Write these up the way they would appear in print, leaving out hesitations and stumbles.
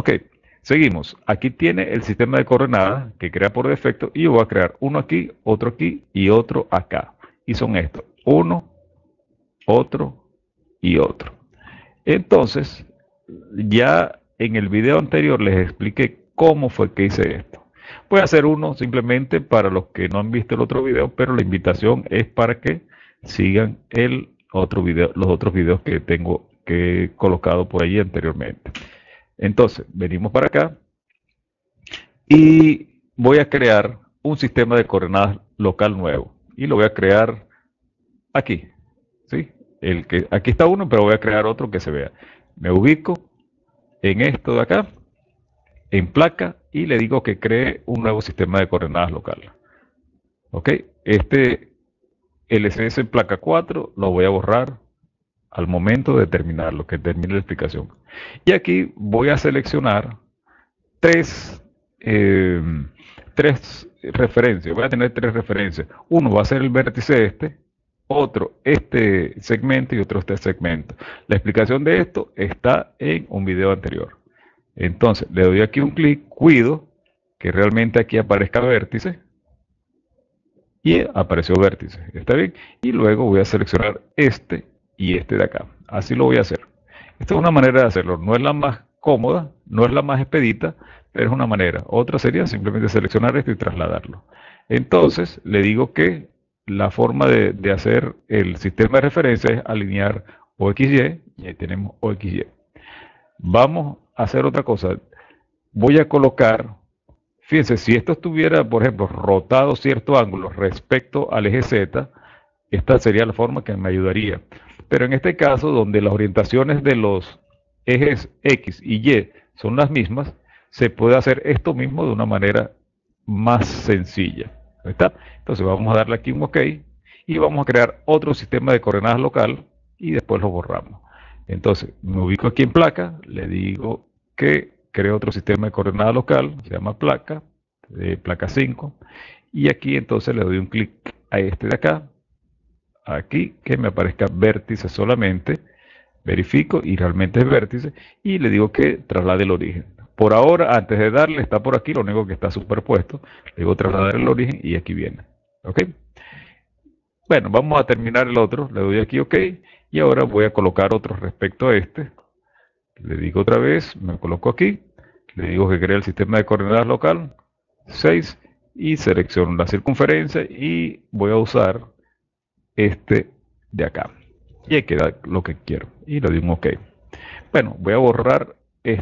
Ok, seguimos. Aquí tiene el sistema de coordenadas que crea por defecto y yo voy a crear uno aquí y otro acá. Y son estos, uno, otro y otro. Entonces, ya en el video anterior les expliqué cómo fue que hice esto. Voy a hacer uno simplemente para los que no han visto el otro video, pero la invitación es para que sigan el otro video, los otros videos que tengo que he colocado por ahí anteriormente. Entonces, venimos para acá y voy a crear un sistema de coordenadas local nuevo. Y lo voy a crear aquí, ¿sí? Aquí está uno, pero voy a crear otro que se vea. Me ubico en esto de acá, en placa, y le digo que cree un nuevo sistema de coordenadas local. ¿Ok? Este LCS placa 4 lo voy a borrar al momento de terminarlo, que termine la explicación. Y aquí voy a seleccionar tres, eh, tres referencias. Voy a tener tres referencias. Uno va a ser el vértice este, otro este segmento y otro este segmento. La explicación de esto está en un video anterior. Entonces le doy aquí un clic, cuido que realmente aquí aparezca vértice y apareció vértice. ¿Está bien? Y luego voy a seleccionar este y este de acá. Así lo voy a hacer. Esta es una manera de hacerlo. No es la más cómoda, no es la más expedita, pero es una manera. Otra sería simplemente seleccionar esto y trasladarlo. Entonces le digo que la forma de hacer el sistema de referencia es alinear OXY y ahí tenemos OXY. Vamos a hacer otra cosa. Voy a colocar, fíjense, si esto estuviera, por ejemplo, rotado cierto ángulo respecto al eje Z, esta sería la forma que me ayudaría. Pero en este caso, donde las orientaciones de los ejes X y Y son las mismas, se puede hacer esto mismo de una manera más sencilla. ¿Está? Entonces vamos a darle aquí un OK y vamos a crear otro sistema de coordenadas local y después lo borramos. Entonces me ubico aquí en placa, le digo que creo otro sistema de coordenadas local, se llama placa, placa 5, y aquí entonces le doy un clic a este de acá, aquí que me aparezca vértice solamente, verifico y realmente es vértice y le digo que traslade el origen. Por ahora, antes de darle, está por aquí, lo único que está superpuesto, le digo trasladar el origen y aquí viene. ¿Ok? Bueno, vamos a terminar el otro, le doy aquí OK y ahora voy a colocar otro respecto a este. Le digo otra vez, me coloco aquí, le digo que crea el sistema de coordenadas local 6 y selecciono la circunferencia y voy a usar este de acá. Y ahí queda lo que quiero. Y le doy un OK. Bueno, voy a borrar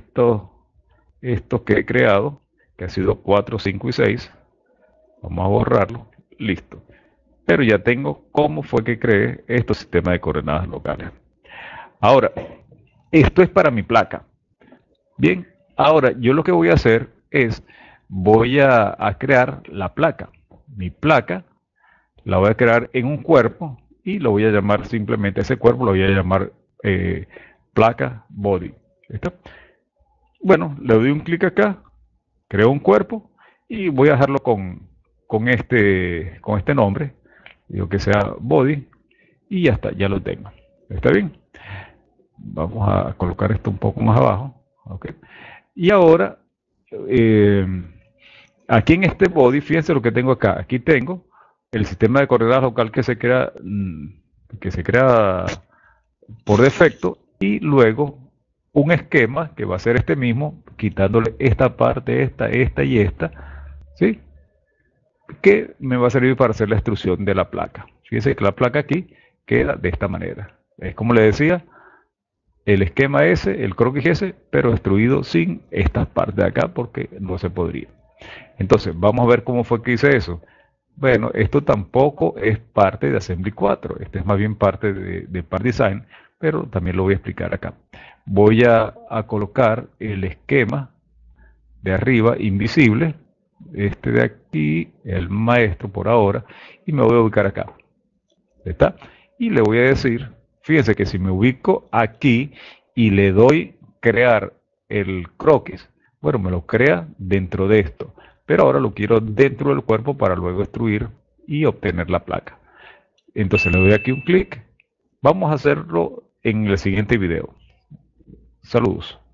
estos que he creado, que ha sido 4, 5 y 6. Vamos a borrarlo. Listo. Pero ya tengo cómo fue que creé estos sistemas de coordenadas locales. Ahora, esto es para mi placa. Bien, ahora yo lo que voy a hacer es, voy a crear la placa. Mi placa la voy a crear en un cuerpo y lo voy a llamar simplemente, ese cuerpo lo voy a llamar placa body. ¿Listo? Bueno, le doy un clic acá, creo un cuerpo y voy a dejarlo con este nombre. Digo que sea body y ya está, ya lo tengo. ¿Está bien? Vamos a colocar esto un poco más abajo. ¿Okay? Y ahora, eh, aquí en este body, fíjense lo que tengo acá. Aquí tengo el sistema de coordenadas local que se crea por defecto y luego un esquema que va a ser este mismo, quitándole esta parte, esta y esta, ¿sí? Que me va a servir para hacer la extrusión de la placa. Fíjense que la placa aquí queda de esta manera. Es como le decía, el esquema ese, el croquis ese, pero extruido sin esta parte de acá porque no se podría. Entonces, vamos a ver cómo fue que hice eso. Bueno, esto tampoco es parte de Assembly 4, este es más bien parte de Part Design, pero también lo voy a explicar acá. Voy a colocar el esquema de arriba invisible, este de aquí, el maestro por ahora, y me voy a ubicar acá. ¿Está? Y le voy a decir, fíjense que si me ubico aquí y le doy crear el croquis, bueno, me lo crea dentro de esto, pero ahora lo quiero dentro del cuerpo para luego extruir y obtener la placa. Entonces le doy aquí un clic. Vamos a hacerlo en el siguiente video. Saludos.